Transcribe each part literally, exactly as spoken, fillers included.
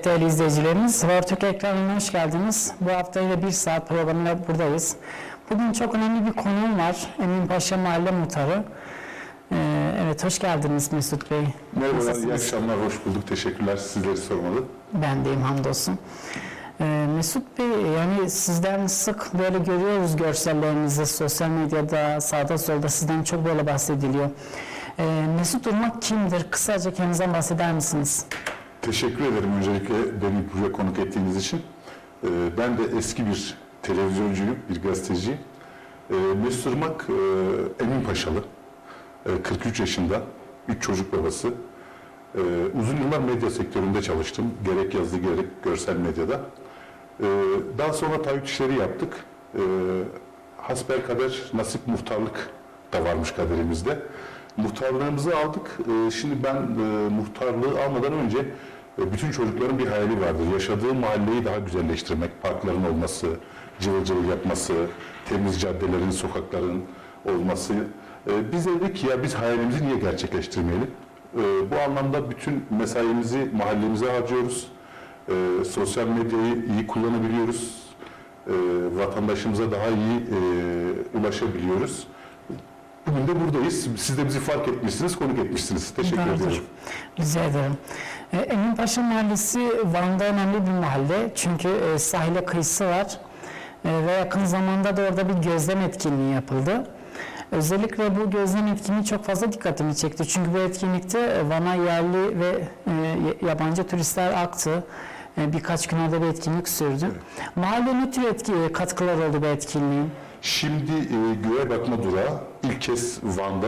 Evet değerli izleyicilerimiz, Habertürk ekranına hoş geldiniz. Bu hafta yine bir saat programıyla buradayız. Bugün çok önemli bir konuğum var. Eminpaşa Mahalle Muhtarı. Ee, evet, hoş geldiniz Mesut Bey. Merhabalar, iyi akşamlar, hoş bulduk. Teşekkürler, sizleri sormalı. Ben deyim, hamdolsun. Ee, Mesut Bey, yani sizden sık böyle görüyoruz görsellerinizi sosyal medyada, sağda solda sizden çok böyle bahsediliyor. Ee, Mesut Irmak kimdir? Kısaca kendinizden bahseder misiniz? Teşekkür ederim öncelikle beni buraya konuk ettiğiniz için. Ee, ben de eski bir televizyoncuyum, bir gazeteciyim. Ee, Mesut Irmak e, Eminpaşalı, e, kırk üç yaşında, üç çocuk babası. Ee, uzun yıllar medya sektöründe çalıştım, gerek yazılı gerek görsel medyada. Ee, daha sonra taahhüt işleri yaptık. Ee, hasbelkader nasip muhtarlık da varmış kaderimizde. Muhtarlığımızı aldık. Ee, şimdi ben e, muhtarlığı almadan önce e, bütün çocukların bir hayali vardır. Yaşadığı mahalleyi daha güzelleştirmek, parkların olması, cıvıl cıvıl yapması, temiz caddelerin, sokakların olması. E, biz dedik ki ya biz hayalimizi niye gerçekleştirmeyelim? E, bu anlamda bütün mesaimizi mahallemize harcıyoruz. E, sosyal medyayı iyi kullanabiliyoruz. E, vatandaşımıza daha iyi e, ulaşabiliyoruz. Bugün de buradayız. Siz de bizi fark etmişsiniz, konuk etmişsiniz. Teşekkür Doğrudur. ederim. Rica ederim. E, Eminpaşa Mahallesi Van'da önemli bir mahalle. Çünkü e, sahile kıyısı var. E, ve yakın zamanda da orada bir gözlem etkinliği yapıldı. Özellikle bu gözlem etkinliği çok fazla dikkatimi çekti. Çünkü bu etkinlikte Van'a yerli ve e, yabancı turistler aktı. E, birkaç gün orada bir etkinlik sürdü. Evet. Mahalle ne tür etki, katkılar oldu bu etkinliğin? Şimdi e, göğe bakma durağı ilk kez Van'da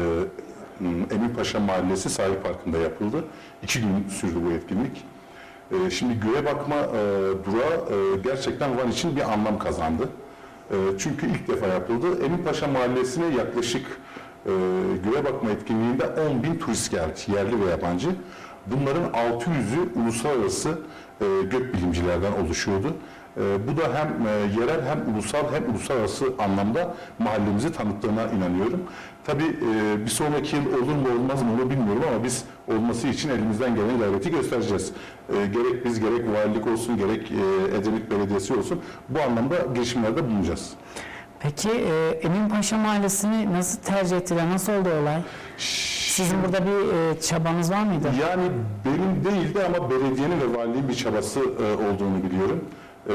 e, Eminpaşa Mahallesi Sahil Parkı'nda yapıldı. İki gün sürdü bu etkinlik. E, şimdi göğe bakma e, durağı e, gerçekten Van için bir anlam kazandı. E, çünkü ilk defa yapıldı. Eminpaşa Mahallesi'ne yaklaşık e, göğe bakma etkinliğinde on bin turist geldi, yerli ve yabancı. Bunların altı yüzü uluslararası e, gökbilimcilerden oluşuyordu. E, bu da hem e, yerel hem ulusal hem uluslararası anlamda mahallemizi tanıttığına inanıyorum. Tabii e, bir sonraki yıl olur mu olmaz mı onu bilmiyorum ama biz olması için elimizden gelen gayreti göstereceğiz. E, gerek biz gerek valilik olsun gerek e, Edremit Belediyesi olsun bu anlamda girişimlerde bulunacağız. Peki e, Eminpaşa Mahallesi'ni nasıl tercih ettiler? Nasıl oldu olay? Sizin burada bir e, çabanız var mıydı? Yani benim değildi ama belediyenin ve valiliğin bir çabası e, olduğunu biliyorum. E,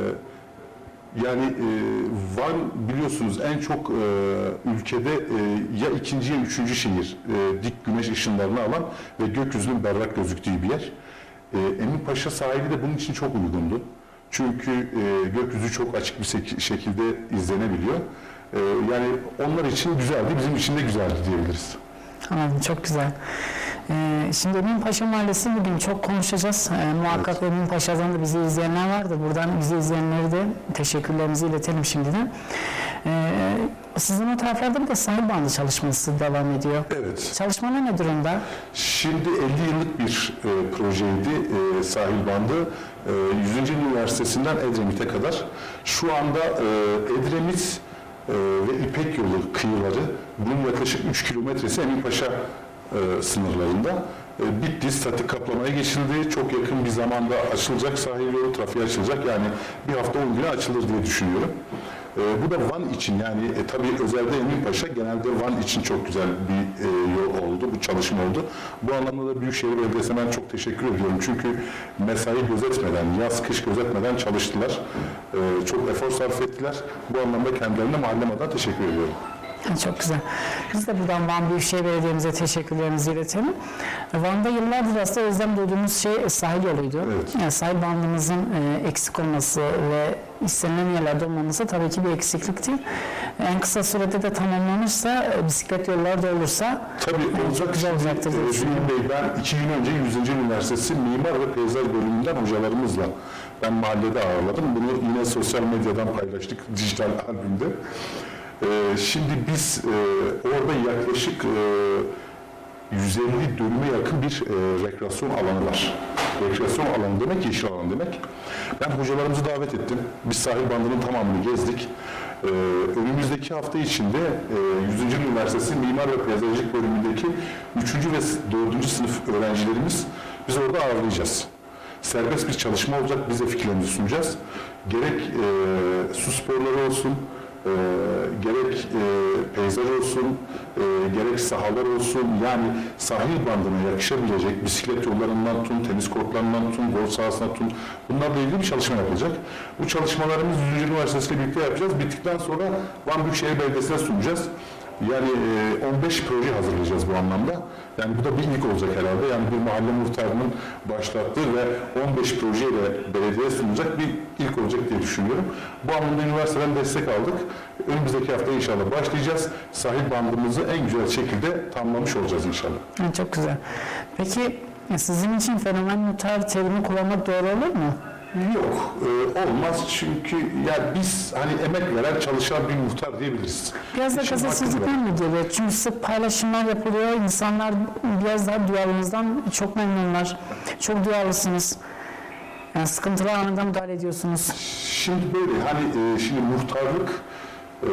yani e, Van biliyorsunuz en çok e, ülkede e, ya ikinci ya üçüncü şehir e, dik güneş ışınlarını alan ve gökyüzünün berrak gözüktüğü bir yer. E, Eminpaşa sahili de bunun için çok uygundu. Çünkü e, gökyüzü çok açık bir şekilde izlenebiliyor. E, yani onlar için güzeldi, bizim için de güzeldi diyebiliriz. Anladım, çok güzel. Ee, şimdi Eminpaşa Mahallesi bugün çok konuşacağız. Ee, muhakkak evet. Eminpaşa'dan da bizi izleyenler vardır. Buradan bizi izleyenleri de teşekkürlerimizi iletelim şimdiden. Ee, sizin o taraflarda bir de sahil bandı çalışması devam ediyor. Evet. Çalışmalar ne durumda? Şimdi elli yıllık bir e, projeydi e, sahil bandı. E, yüzüncü Üniversitesi'nden Edremit'e kadar. Şu anda e, Edremit e, ve İpek Yolu kıyıları, bunun yaklaşık üç kilometresi Eminpaşa e, sınırlarında. E, bitti, statik kaplamaya geçildi. Çok yakın bir zamanda açılacak sahil yolu, trafiğe açılacak. Yani bir hafta on güne açılır diye düşünüyorum. E, bu da Van için yani e, tabii özelde Eminpaşa genelde Van için çok güzel bir e, yol oldu, bu çalışma oldu. Bu anlamda da Büyükşehir Belediyesi'ne ben çok teşekkür ediyorum. Çünkü mesai gözetmeden, yaz kış gözetmeden çalıştılar. E, çok efor sarf ettiler. Bu anlamda kendilerine mahallem adına teşekkür ediyorum. Çok güzel. Biz de buradan Van Büyükşehir Belediye'mize teşekkürlerimizi iletelim. Van'da yıllardır aslında özlem duyduğumuz şey sahil yoluydu. Evet. Yani sahil bandımızın e, eksik olması ve istenilen yerlerde olmaması tabii ki bir eksiklikti. En kısa sürede de tamamlanırsa, e, bisiklet yolları da olursa tabii e, çok güzel olacaktır diye düşünüyorum. Bey, ben iki gün önce yüzüncü Üniversitesi Mimar ve Peyzaj bölümünden hocalarımızla ben mahallede ağırladım. Bunu yine sosyal medyadan paylaştık, dijital albümde. Ee, şimdi biz e, orada yaklaşık e, yüz elli dönüme yakın bir e, rekreasyon alanı var. Rekreasyon alanı demek, yeşil alan demek. Ben hocalarımızı davet ettim. Biz sahil bandının tamamını gezdik. Ee, önümüzdeki hafta içinde e, yüzüncü Üniversitesi Mimar ve Peyzajcılık bölümündeki üçüncü ve dördüncü sınıf öğrencilerimiz biz orada ağırlayacağız. serbest bir çalışma olacak. Biz de fikirlerimizi sunacağız. Gerek e, su sporları olsun, e, gerek e, peyzaj olsun, e, gerek sahalar olsun, yani sahil bandına yakışabilecek bisiklet yollarından tun, tenis kortlarından tun, golf sahasına tun, bunlarla ilgili bir çalışma yapılacak. Bu çalışmalarımız yüzüncü. Üniversitesi ile birlikte yapacağız. Bittikten sonra Van Büyükşehir Belediyesi'ne sunacağız. Yani on beş proje hazırlayacağız bu anlamda. Yani bu da bir ilk olacak herhalde. Yani bir mahalle muhtarının başlattığı ve on beş projeyle belediyeye sunulacak bir ilk olacak diye düşünüyorum. Bu anlamda üniversiteden destek aldık. Önümüzdeki hafta inşallah başlayacağız. Sahil bandımızı en güzel şekilde tamamlamış olacağız inşallah. Evet, çok güzel. Peki sizin için fenomen muhtar terimi kullanmak doğru olur mu? Yok, e, olmaz çünkü yani biz hani emek veren, çalışan bir muhtar diyebiliriz. Biraz da İşin gazetecilikten mi geliyor? Çünkü sık paylaşımlar yapılıyor, insanlar biraz daha duyarlılığınızdan çok memnunlar, çok duyarlısınız. Yani sıkıntılı anında müdahale ediyorsunuz. Şimdi böyle hani e, şimdi muhtarlık e,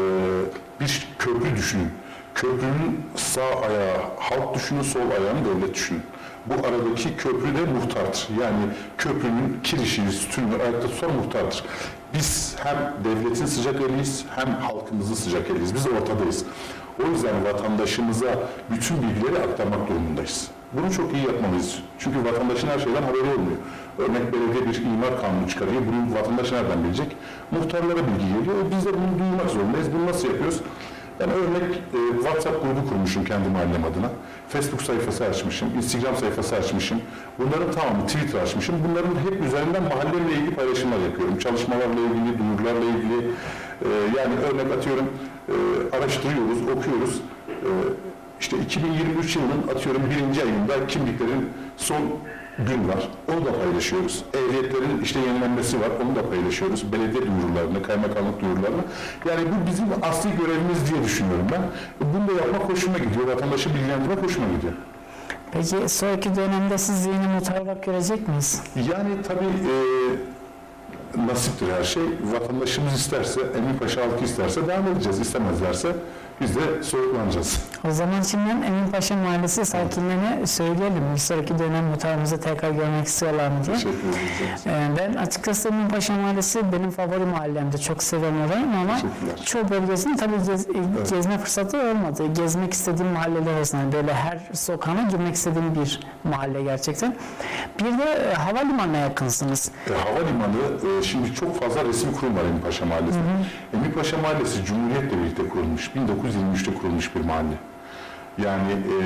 bir köprü düşünün. Köprünün sağ ayağı halk düşünün, sol ayağını devlet düşünün. Bu aradaki köprü de muhtardır. Yani köprünün kirişini, sütununu ayakta tutan muhtardır. Biz hem devletin sıcak eliyiz hem halkımızın sıcak eliyiz. Biz ortadayız. O yüzden vatandaşımıza bütün bilgileri aktarmak durumundayız. Bunu çok iyi yapmalıyız. Çünkü vatandaşın her şeyden haberi olmuyor. Örnek belediye bir imar kanunu çıkarıyor. Bunu vatandaş nereden bilecek? Muhtarlara bilgi geliyor. Biz de bunu duymak zorundayız. Bunu nasıl yapıyoruz? Yani örnek e, WhatsApp grubu kurmuşum kendi mahallem adına. Facebook sayfası açmışım, Instagram sayfası açmışım. Bunların tamamı Twitter açmışım. Bunların hep üzerinden mahallemle ilgili paylaşımlar yapıyorum. Çalışmalarla ilgili, duyurularla ilgili. E, yani örnek atıyorum, e, araştırıyoruz, okuyoruz. E, işte iki bin yirmi üç yılının atıyorum birinci ayında kimliklerin son gün var. Onu da paylaşıyoruz. Ehliyetlerin işte yenilenmesi var. Onu da paylaşıyoruz. Belediye duyurularını, kaymakamlık duyurularını. Yani bu bizim asli görevimiz diye düşünüyorum ben. Bunu da yapmak hoşuma gidiyor. Vatandaşı bilgilendirmek hoşuma gidiyor. Peki sonraki dönemde siz yeni muhtar olarak görecek miyiz? Yani tabii e, nasiptir her şey. Vatandaşımız isterse, Eminpaşa halkı isterse devam edeceğiz. İstemezlerse biz de soğuklanacağız. O zaman şimdiden Eminpaşa Mahallesi sakinlerine söyleyelim. Bir sonraki dönem muhtarımızı tekrar görmek istiyorlar mı diye. Teşekkür ederiz. Ee, ben açıkçası Eminpaşa Mahallesi benim favori mahallemdi. Çok seviyorum orayı ama çoğu bölgesini tabii gez, evet. gezme fırsatı olmadı. Gezmek istediğim mahalleler arasında böyle her sokağına girmek istediğim bir mahalle gerçekten. Bir de e, havalimanına yakınsınız. E, havalimanı, e, şimdi çok fazla resim kurum var Eminpaşa Mahallesi'nde. Eminpaşa Mahallesi Cumhuriyet'le birlikte kurulmuş. bin dokuz yüz yirmi üçte kurulmuş bir mahalle. Yani e,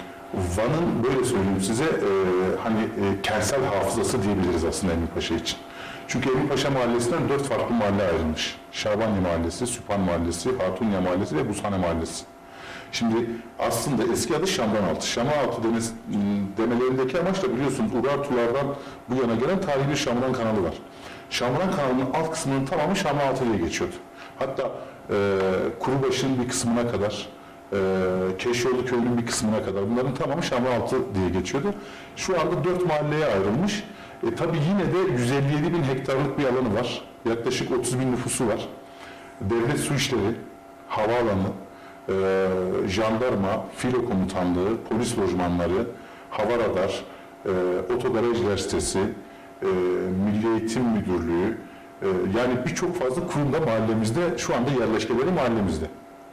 Van'ın böyle söyleyeyim size e, hani e, kentsel hafızası diyebiliriz aslında Eminpaşa için. Çünkü Eminpaşa Mahallesi'nden dört farklı mahalle ayrılmış. Şabaniye Mahallesi, Süphan Mahallesi, Hatunya Mahallesi ve Buzhane Mahallesi. Şimdi aslında eski adı Şamranaltı. Şamranaltı demelerindeki amaç da biliyorsunuz Urartulardan bu yana gelen tarihi bir Şamran kanalı var. Şamran kanalının alt kısmının tamamı Şamranaltı diye geçiyordu. Hatta e, Kurubaşı'nın bir kısmına kadar, e, Keşyolu Köyü'nün bir kısmına kadar bunların tamamı Şamranaltı diye geçiyordu. Şu anda dört mahalleye ayrılmış. E, tabii yine de yüz elli yedi bin hektarlık bir alanı var. Yaklaşık otuz bin nüfusu var. Devlet su işleri, havaalanı, e, jandarma, filo komutanlığı, polis lojmanları, hava radar, e, otogarajlar sitesi, e, Milli Eğitim Müdürlüğü, e, yani birçok fazla kurumda mahallemizde, şu anda yerleşkeleri mahallemizde.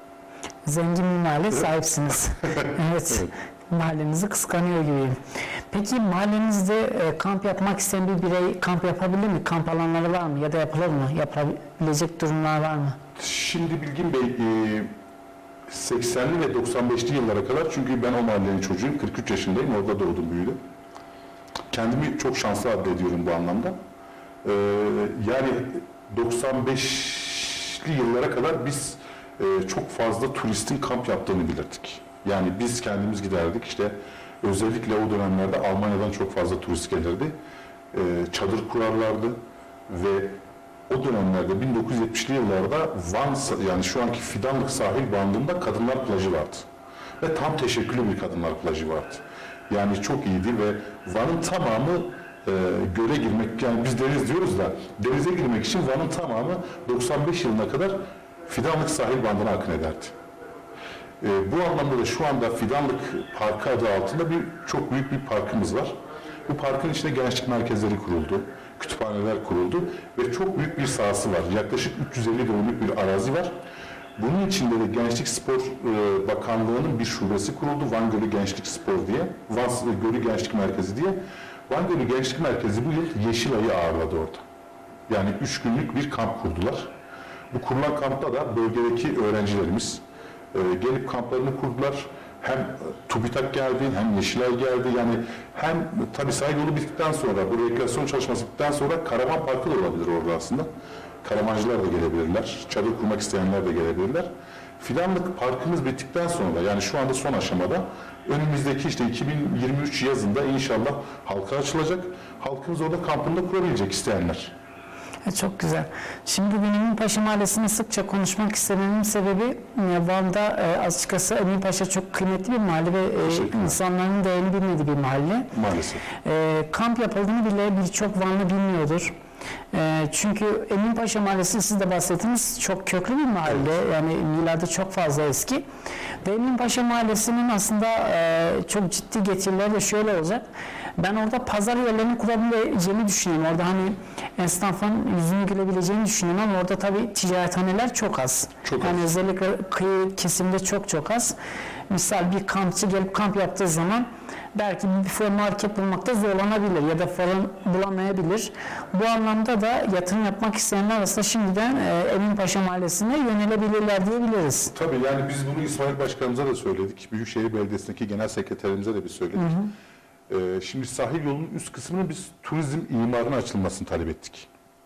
Zengin bir mahalle sahipsiniz. Evet. Evet. Mahallenizi kıskanıyor gibiyim. Peki mahallenizde e, kamp yapmak isteyen bir birey kamp yapabilir mi? Kamp alanları var mı? Ya da yapılır mı? Yapabilecek durumlar var mı? Şimdi Bilgin Bey, e, seksenli ve doksan beşli yıllara kadar, çünkü ben o mahallenin çocuğuyum, kırk üç yaşındayım, orada doğdum, büyüdüm. Kendimi çok şanslı addediyorum bu anlamda. E, yani doksan beşli yıllara kadar biz e, çok fazla turistin kamp yaptığını bilirdik. Yani biz kendimiz giderdik, işte özellikle o dönemlerde Almanya'dan çok fazla turist gelirdi. E, çadır kurarlardı ve o dönemlerde bin dokuz yüz yetmişli yıllarda Van, yani şu anki Fidanlık sahil bandında kadınlar plajı vardı. Ve tam teşekküllü bir kadınlar plajı vardı. Yani çok iyiydi ve Van'ın tamamı e, göle girmek, yani biz deniz diyoruz da denize girmek için Van'ın tamamı doksan beş yılına kadar Fidanlık sahil bandına akın ederdi. E, bu anlamda da şu anda Fidanlık Parkı adı altında bir çok büyük bir parkımız var. Bu parkın içinde gençlik merkezleri kuruldu, kütüphaneler kuruldu ve çok büyük bir sahası var. Yaklaşık üç yüz elli dönümlük bir arazi var. Bunun içinde de Gençlik Spor e, Bakanlığı'nın bir şubesi kuruldu. Van Gölü Gençlik Spor diye, Van Gölü Gençlik Merkezi diye. Van Gölü Gençlik Merkezi bu yıl Yeşilay'ı ağırladı orada. Yani üç günlük bir kamp kurdular. Bu kurulan kampta da bölgedeki öğrencilerimiz e, gelip kamplarını kurdular. Hem TÜBİTAK geldi, hem Yeşilay geldi. Yani hem tabii sahil yolu bittikten sonra, bu rekreasyon çalışması bittikten sonra karavan parkı da olabilir orada aslında. Karavancılar da gelebilirler, çadır kurmak isteyenler de gelebilirler. Fidanlık parkımız bittikten sonra, yani şu anda son aşamada, önümüzdeki işte iki bin yirmi üç yazında inşallah halka açılacak. Halkımız orada kampını da kurabilecek isteyenler. E, Çok güzel. Şimdi benim Eminpaşa Mahallesi'ni sıkça konuşmak istememin sebebi e, Van'da e, açıkçası Eminpaşa çok kıymetli bir mahalle ve e, insanların değerini bilmediği bir mahalle. Maalesef. E, kamp yapıldığını bile birçok Vanlı bilmiyordur. E, çünkü Eminpaşa Mahallesi, siz de bahsettiniz, çok köklü bir mahalle. Evet. Yani miladı çok fazla eski. Ve Eminpaşa Mahallesi'nin aslında e, çok ciddi getirileri de şöyle olacak. Ben orada pazar yerlerini kurabileceğini düşünüyorum. Orada hani esnafın yüzünü gülebileceğini düşünüyorum ama orada tabii ticarethaneler çok az. Çok yani az. özellikle kıyı kesimde çok çok az. Misal bir kampçı gelip kamp yaptığı zaman belki bir fırın market bulmakta zorlanabilir ya da fırın bulamayabilir. Bu anlamda da yatırım yapmak isteyenler aslında şimdiden e, Eminpaşa Mahallesi'ne yönelebilirler diyebiliriz. Tabii yani biz bunu İsmail Başkanımıza da söyledik. Büyükşehir Belediyesi'ndeki genel sekreterimize de bir söyledik. Hı hı. Ee, şimdi sahil yolunun üst kısmının biz turizm imarına açılmasını talep ettik.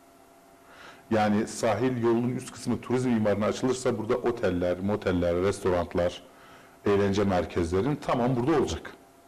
Yani sahil yolunun üst kısmı turizm imarına açılırsa burada oteller, moteller, restoranlar, eğlence merkezlerinin tamam burada olacak.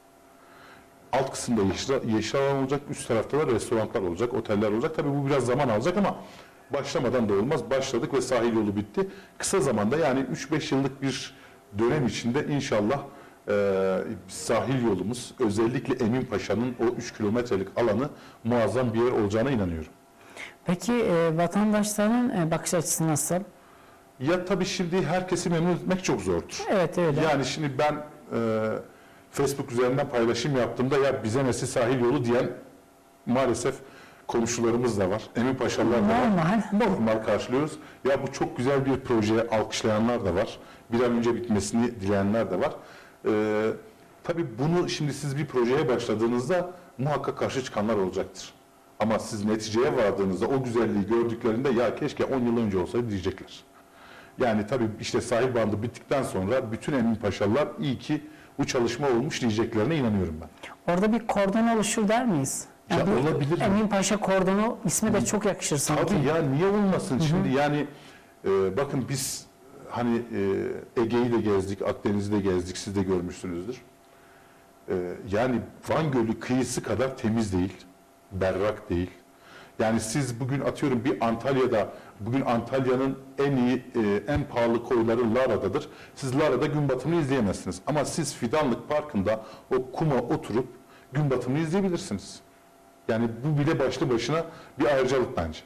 Alt kısımda yeşil, yeşil alan olacak, üst tarafta da restoranlar olacak, oteller olacak. Tabii bu biraz zaman alacak ama başlamadan da olmaz. Başladık ve sahil yolu bitti. Kısa zamanda, yani üç beş yıllık bir dönem içinde inşallah Ee, sahil yolumuz, özellikle Eminpaşa'nın o üç kilometrelik alanı muazzam bir yer olacağına inanıyorum. Peki e, vatandaşların e, bakış açısı nasıl? Ya tabii şimdi herkesi memnun etmek çok zordur. Evet öyle. Yani şimdi ben e, Facebook üzerinden paylaşım yaptığımda ya bize nesi sahil yolu diyen maalesef komşularımız da var. Eminpaşalılar da var. Normal. Normal karşılıyoruz. Ya bu çok güzel bir projeye alkışlayanlar da var. Bir an önce bitmesini dileyenler de var. Ee, tabii bunu şimdi siz bir projeye başladığınızda muhakkak karşı çıkanlar olacaktır. Ama siz neticeye vardığınızda o güzelliği gördüklerinde ya keşke on yıl önce olsaydı diyecekler. Yani tabii işte sahil bandı bittikten sonra bütün Eminpaşalılar iyi ki bu çalışma olmuş diyeceklerine inanıyorum ben. Orada bir kordon oluşur der miyiz? Yani ya olabilir. Eminpaşa kordonu ismi de çok yakışır sanki. Tabii ya niye olmasın? Hı hı. Şimdi yani e, bakın biz hani e, Ege'yi de gezdik, Akdeniz'i de gezdik, siz de görmüşsünüzdür. E, yani Van Gölü kıyısı kadar temiz değil, berrak değil. Yani siz bugün atıyorum bir Antalya'da, bugün Antalya'nın en iyi, e, en pahalı koyları Lara'dadır. Siz Lara'da gün batımını izleyemezsiniz. Ama siz Fidanlık Parkı'nda o kuma oturup gün batımını izleyebilirsiniz. Yani bu bile başlı başına bir ayrıcalık bence.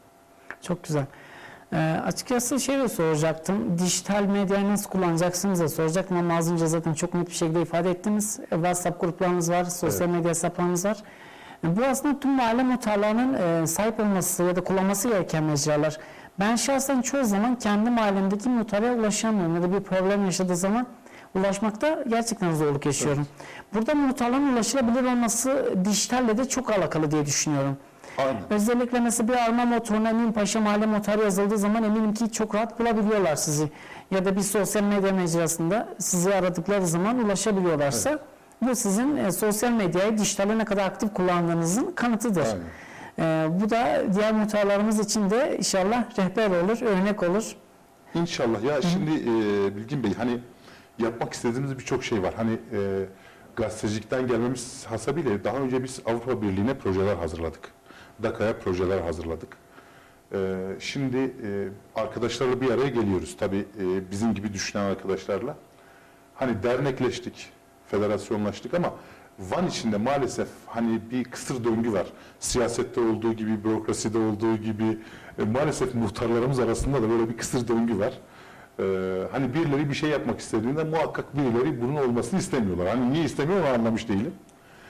Çok güzel. Ee, açıkçası şey de soracaktım. Dijital medyayı nasıl kullanacaksınız da soracaktım ama az önce zaten çok net bir şekilde ifade ettiniz. E, WhatsApp gruplarımız var, sosyal evet. medya hesaplarımız var. E, bu aslında tüm mahalle muhtarlarının e, sahip olması ya da kullanması gereken mecralar. Ben şahsen çoğu zaman kendi mahallemdeki muhtara ulaşamıyorum ya da bir problem yaşadığı zaman ulaşmakta gerçekten zorluk yaşıyorum. Evet. Burada muhtarların ulaşılabilir olması dijitalle de çok alakalı diye düşünüyorum. Aynen. Özellikle mesela bir arama motoruna Eminpaşa Mahalle Muhtarı yazıldığı zaman eminim ki çok rahat bulabiliyorlar sizi. Ya da bir sosyal medya mecrasında sizi aradıkları zaman ulaşabiliyorlarsa evet. bu sizin e, sosyal medyayı dijitale ne kadar aktif kullandığınızın kanıtıdır. E, bu da diğer muhtarlarımız için de inşallah rehber olur, örnek olur. İnşallah. Ya Hı-hı. şimdi e, Bilgin Bey, hani yapmak istediğimiz birçok şey var. Hani e, gazetecilikten gelmemiz hasabıyla daha önce biz Avrupa Birliği'ne projeler hazırladık. D A K A'ya projeler hazırladık. Ee, şimdi e, arkadaşlarla bir araya geliyoruz. Tabii e, bizim gibi düşünen arkadaşlarla. Hani dernekleştik, federasyonlaştık ama Van içinde maalesef hani bir kısır döngü var. Siyasette olduğu gibi, bürokraside olduğu gibi e, maalesef muhtarlarımız arasında da böyle bir kısır döngü var. Ee, hani birileri bir şey yapmak istediğinde muhakkak birileri bunun olmasını istemiyorlar. Hani niye istemiyor onu anlamış değilim.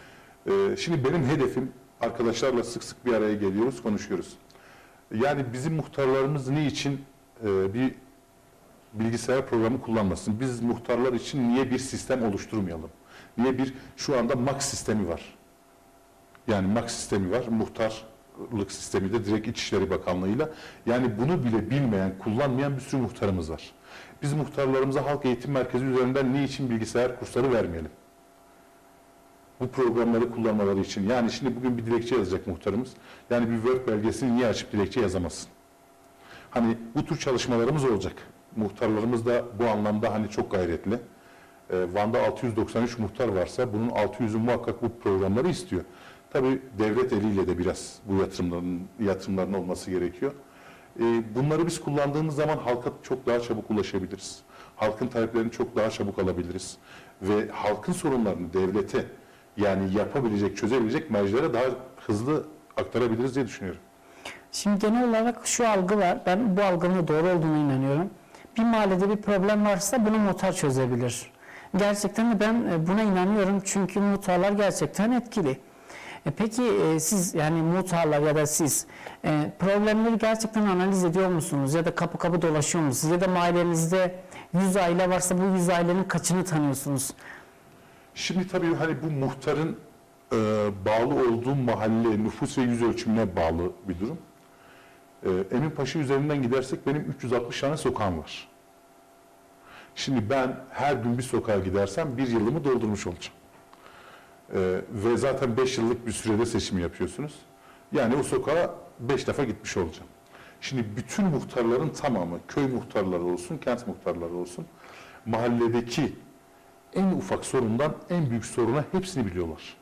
Ee, şimdi benim hedefim, arkadaşlarla sık sık bir araya geliyoruz, konuşuyoruz. Yani bizim muhtarlarımız niçin e, bir bilgisayar programı kullanmasın? Biz muhtarlar için niye bir sistem oluşturmayalım? Niye bir, şu anda M A K sistemi var. Yani M A K sistemi var, muhtarlık sistemi de direkt İçişleri Bakanlığı'yla. Yani bunu bile bilmeyen, kullanmayan bir sürü muhtarımız var. Biz muhtarlarımıza halk eğitim merkezi üzerinden niçin bilgisayar kursları vermeyelim? Bu programları kullanmaları için. Yani şimdi bugün bir dilekçe yazacak muhtarımız. Yani bir Word belgesini niye açıp dilekçe yazamazsın? Hani bu tür çalışmalarımız olacak. Muhtarlarımız da bu anlamda hani çok gayretli. Ee, Van'da altı yüz doksan üç muhtar varsa bunun altı yüzü muhakkak bu programları istiyor. Tabii devlet eliyle de biraz bu yatırımların, yatırımların olması gerekiyor. Ee, bunları biz kullandığımız zaman halka çok daha çabuk ulaşabiliriz. Halkın taleplerini çok daha çabuk alabiliriz. Ve halkın sorunlarını devlete, yani yapabilecek, çözebilecek mercilere daha hızlı aktarabiliriz diye düşünüyorum. Şimdi genel olarak şu algı var. Ben bu algının doğru olduğuna inanıyorum. Bir mahallede bir problem varsa bunu muhtar çözebilir. Gerçekten de ben buna inanıyorum. Çünkü muhtarlar gerçekten etkili. E peki e, siz, yani muhtarlar ya da siz e, problemleri gerçekten analiz ediyor musunuz? Ya da kapı kapı dolaşıyor musunuz? Ya da mahallenizde yüz aile varsa bu yüz ailenin kaçını tanıyorsunuz? Şimdi tabii hani bu muhtarın e, bağlı olduğu mahalle, nüfus ve yüz ölçümüne bağlı bir durum. E, Eminpaşa üzerinden gidersek benim üç yüz altmış tane sokağım var. Şimdi ben her gün bir sokağa gidersem bir yılımı doldurmuş olacağım. E, ve zaten beş yıllık bir sürede seçim yapıyorsunuz. Yani o sokağa beş defa gitmiş olacağım. Şimdi bütün muhtarların tamamı, köy muhtarları olsun, kent muhtarları olsun, mahalledeki en ufak sorundan en büyük soruna hepsini biliyorlar.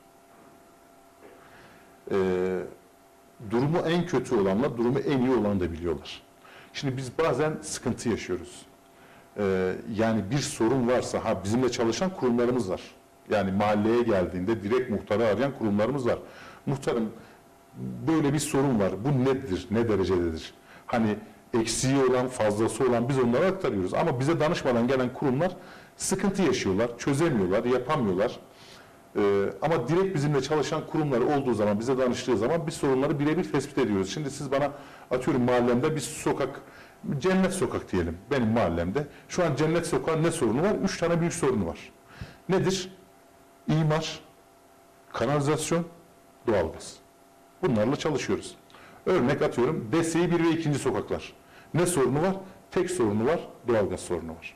Ee, durumu en kötü olanla durumu en iyi olanı da biliyorlar. Şimdi biz bazen sıkıntı yaşıyoruz. Ee, yani bir sorun varsa, ha bizimle çalışan kurumlarımız var. Yani mahalleye geldiğinde direkt muhtarı arayan kurumlarımız var. Muhtarım böyle bir sorun var. Bu nedir? Ne derecededir? Hani eksiği olan, fazlası olan biz onlara aktarıyoruz. Ama bize danışmadan gelen kurumlar sıkıntı yaşıyorlar, çözemiyorlar, yapamıyorlar. Ee, ama direkt bizimle çalışan kurumlar olduğu zaman, bize danıştığı zaman biz sorunları birebir tespit ediyoruz. Şimdi siz bana, atıyorum mahallemde bir sokak, Cennet Sokak diyelim benim mahallemde. Şu an Cennet Sokak'ın ne sorunu var? Üç tane büyük sorunu var. Nedir? İmar, kanalizasyon, doğalgaz. Bunlarla çalışıyoruz. Örnek atıyorum D S İ bir ve ikinci sokaklar. Ne sorunu var? Tek sorunu var, doğalgaz sorunu var.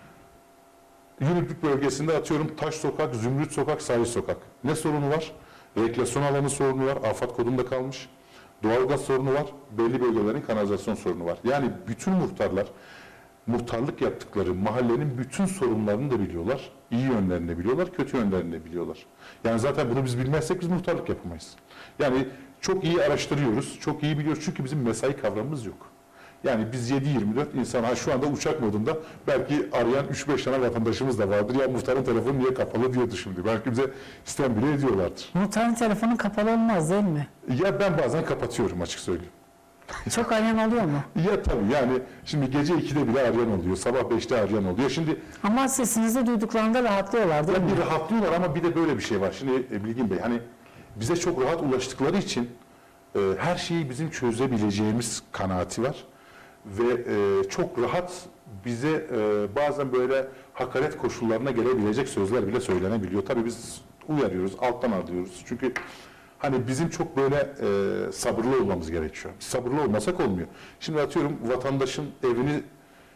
Yürüklük bölgesinde atıyorum Taş Sokak, Zümrüt Sokak, Sahil Sokak. Ne sorunu var? Rekreasyon alanı sorunu var, afat kodunda kalmış. Doğalgaz sorunu var, belli bölgelerin kanalizasyon sorunu var. Yani bütün muhtarlar muhtarlık yaptıkları mahallenin bütün sorunlarını da biliyorlar. İyi yönlerini de biliyorlar, kötü yönlerini de biliyorlar. Yani zaten bunu biz bilmezsek biz muhtarlık yapamayız. Yani çok iyi araştırıyoruz, çok iyi biliyoruz çünkü bizim mesai kavramımız yok. Yani biz yedi yirmi dört insan, ha şu anda uçak modunda belki arayan üç beş tane vatandaşımız da vardır. Ya muhtarın telefonu niye kapalı diye düşündü. Belki bize sistem bile ediyorlardır. Muhtarın telefonu kapalı olmaz değil mi? Ya ben bazen kapatıyorum açık söyleyeyim. Çok arayan oluyor mu? Ya tabii yani şimdi gece ikide bile arayan oluyor, sabah beşte arayan oluyor. Şimdi Ama sesinizi duyduklarında rahatlıyorlar değil ya mi? bir rahatlıyorlar ama bir de böyle bir şey var. Şimdi e, Bilgin Bey, hani bize çok rahat ulaştıkları için e, her şeyi bizim çözebileceğimiz kanaati var. Ve e, çok rahat bize e, bazen böyle hakaret koşullarına gelebilecek sözler bile söylenebiliyor. Tabii biz uyarıyoruz, alttan alıyoruz. Çünkü hani bizim çok böyle e, sabırlı olmamız gerekiyor. Sabırlı olmasak olmuyor. Şimdi atıyorum vatandaşın evini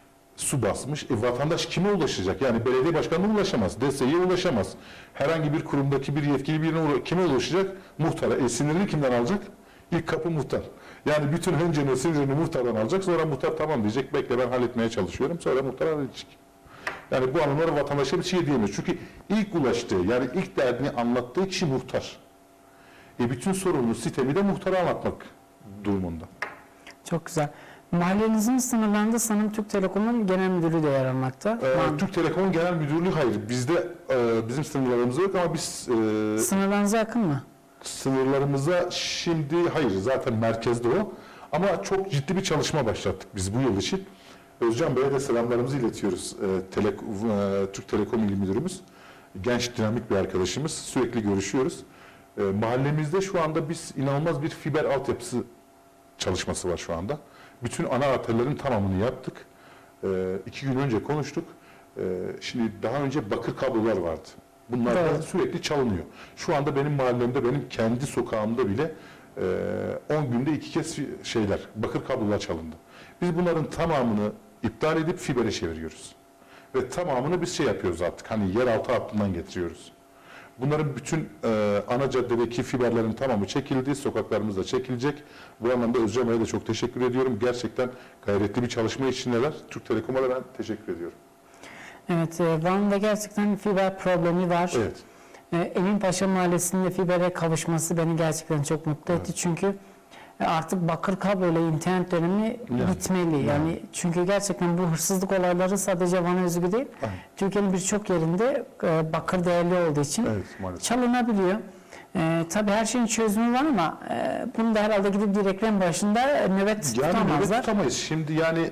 su basmış. E, vatandaş kime ulaşacak? Yani belediye başkanına ulaşamaz, D S İ'ye ulaşamaz. Herhangi bir kurumdaki bir yetkili birine uğra- kime ulaşacak? Muhtara. E, sinirini kimden alacak? İlk kapı muhtar. Yani bütün önceni sinirini muhtardan alacak. Sonra muhtar tamam diyecek. Bekle ben halletmeye çalışıyorum. Sonra muhtar halledecek. Yani bu anlamda vatandaşa bir şey diyemiyor. Çünkü ilk ulaştığı, yani ilk derdini anlattığı kişi muhtar. E, bütün sorunlu sistemi de muhtara anlatmak durumunda. Çok güzel. Mahallenizin sınırlarında sanırım Türk Telekom'un genel müdürü de yer almakta. Ee, Türk Telekom'un genel müdürlüğü hayır. Bizde e, bizim sınırlarımız yok ama biz e, Sınırlarınıza yakın mı? sınırlarımıza şimdi hayır zaten merkezde o. Ama çok ciddi bir çalışma başlattık biz bu yıl için. Özcan Bey'e de selamlarımızı iletiyoruz. E, Tele, e, Türk Telekom İl Müdürümüz. Genç, dinamik bir arkadaşımız. Sürekli görüşüyoruz. E, mahallemizde şu anda biz inanılmaz bir fiber altyapısı çalışması var şu anda. Bütün ana arterlerin tamamını yaptık. E, iki gün önce konuştuk. E, şimdi daha önce bakır kablolar vardı. Bunlar da Evet. sürekli çalınıyor. Şu anda benim mahallemde, benim kendi sokağımda bile on günde iki kez şeyler, bakır kablolar çalındı. Biz bunların tamamını iptal edip fibere çeviriyoruz. Ve tamamını biz şey yapıyoruz artık, hani yeraltı hattından getiriyoruz. Bunların bütün e, ana caddedeki fiberlerin tamamı çekildi, sokaklarımızda çekilecek. Bu anlamda Özcan Bey'e de çok teşekkür ediyorum. Gerçekten gayretli bir çalışma içindeler. Türk Telekom'a da ben teşekkür ediyorum. Evet, e, Van'da gerçekten fiber problemi var. Evet. E, Eminpaşa Mahallesi'nde fibere kavuşması beni gerçekten çok mutlu etti. Evet. Çünkü e, artık bakır kabloyla internet dönemi Yani, bitmeli. Yani, yani. çünkü gerçekten bu hırsızlık olayları sadece Van'a özgü değil. Evet. Türkiye'nin birçok yerinde e, bakır değerli olduğu için Evet, maalesef. çalınabiliyor. E, tabii her şeyin çözümü var ama e, bunu da herhalde gidip bir ekran başında e, nöbet Yani nöbet tutamazlar. tutamayız. Şimdi yani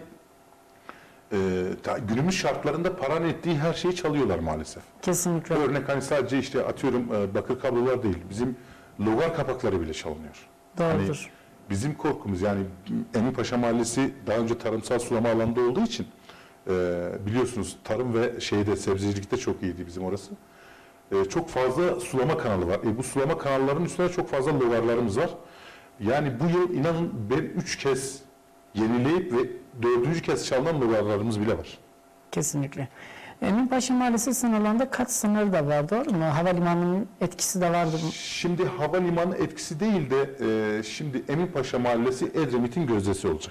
e, ta- günümüz şartlarında paranın ettiği her şeyi çalıyorlar maalesef. Kesinlikle. Örnek hani sadece işte atıyorum e, bakır kablolar değil, bizim logar kapakları bile çalınıyor. Hani Doğrudur. bizim korkumuz yani Eminpaşa Mahallesi daha önce tarımsal sulama alanında olduğu için e, biliyorsunuz tarım ve şeyde sebzecilikte çok iyiydi bizim orası. E, çok fazla sulama kanalı var. E, bu sulama kanallarının üstünde çok fazla logarlarımız var. Yani bu yıl inanın ben üç kez yenileyip ve dördüncü kez çalınan logarlarımız bile var. Kesinlikle. Eminpaşa Mahallesi sınırlarında kat sınırı da var, doğru mu? Havalimanının etkisi de vardı. Şimdi havalimanı etkisi değil de e, şimdi Eminpaşa Mahallesi Edremit'in gözdesi olacak.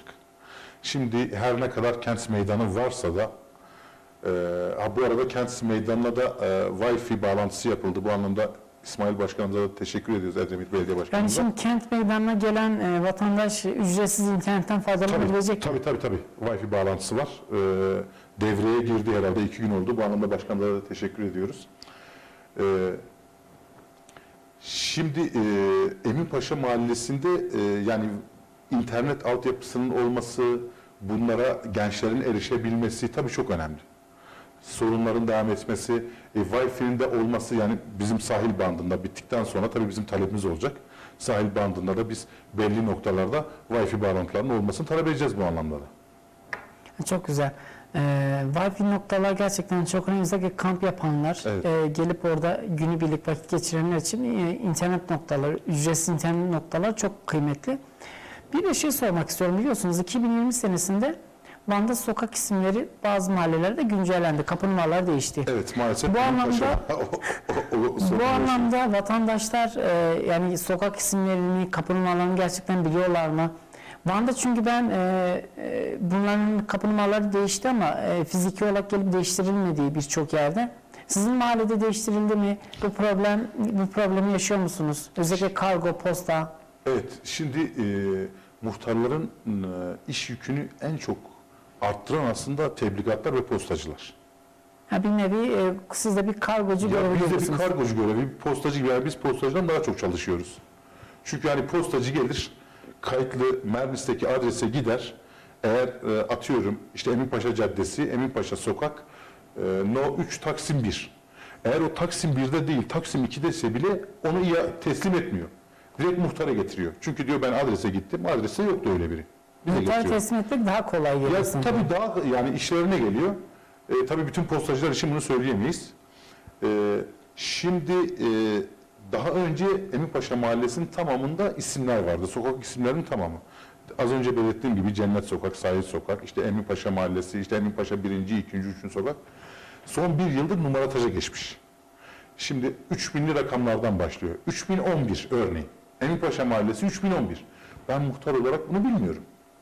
Şimdi her ne kadar Kent Meydanı varsa da e, ha, bu arada Kent Meydanı'na da e, Wi-Fi bağlantısı yapıldı. Bu anlamda İsmail Başkanımıza da teşekkür ediyoruz, Edremit Belediye Yani Başkanımıza. şimdi kent meydanına gelen e, vatandaş ücretsiz internetten faydalanabilecek. Tabii tabii tabii. Wi-Fi bağlantısı var. Ee, devreye girdi herhalde iki gün oldu. Bu anlamda başkanlara da teşekkür ediyoruz. Ee, şimdi e, Eminpaşa Mahallesi'nde e, yani internet altyapısının olması, bunlara gençlerin erişebilmesi tabii çok önemli. Sorunların devam etmesi, e, Wi-Fi'nin de olması yani bizim sahil bandında bittikten sonra tabii bizim talebimiz olacak. Sahil bandında da biz belli noktalarda Wi-Fi bağlantılarının olmasını talep edeceğiz bu anlamda da. Çok güzel. E, Wi-Fi noktalar gerçekten çok önemli. Özellikle kamp yapanlar, Evet. e, gelip orada günübirlik vakit geçirenler için e, internet noktaları, ücretsiz internet noktalar çok kıymetli. Bir de şey sormak istiyorum. Biliyorsunuz iki bin yirmi senesinde Van'da sokak isimleri bazı mahallelerde güncellendi. Kapı numaraları değişti. Evet maalesef. Bu Eminpaşa- anlamda- o, o, o, o, Bu sorun anlamda vatandaşlar e, yani sokak isimlerini, kapı numaralarını gerçekten biliyorlar mı? Van'da çünkü ben e, e, bunların kapı numaraları değişti ama e, fiziki olarak gelip değiştirilmediği birçok yerde. Sizin mahallede değiştirildi mi? Bu problem bu problemi yaşıyor musunuz? Özellikle kargo, posta. Evet, şimdi e, muhtarların e, iş yükünü en çok arttıran aslında tebligatlar ve postacılar. Ha, bir nevi e, siz de bir kargocu Ya görevi biz de bir görüyorsunuz. kargocu görevi, bir postacı gibi yani biz postacıdan daha çok çalışıyoruz. Çünkü hani postacı gelir, kayıtlı Mernis'teki adrese gider. Eğer e, atıyorum işte Eminpaşa Caddesi, Eminpaşa Sokak, e, No üç Taksim bir. Eğer o Taksim birde değil, Taksim ikideyse bile onu ya teslim etmiyor. Direkt muhtara getiriyor. Çünkü diyor ben adrese gittim, adrese yoktu öyle biri. Bize Muhtar getiriyor. teslim etmek daha kolay geliyor. Ya sanki. tabii daha yani işlerine geliyor. E, tabii bütün postacılar için bunu söyleyemeyiz. E, şimdi e, daha önce Eminpaşa Mahallesi'nin tamamında isimler vardı. Sokak isimlerinin tamamı. Az önce belirttiğim gibi Cennet Sokak, Sahil Sokak, işte Eminpaşa Mahallesi, işte Eminpaşa birinci, ikinci, üçüncü sokak. Son bir yıldır numarataja geçmiş. Şimdi üç binli rakamlardan başlıyor. üç bin on bir örneğin. Eminpaşa Mahallesi üç bin on bir. Ben muhtar olarak bunu bilmiyorum.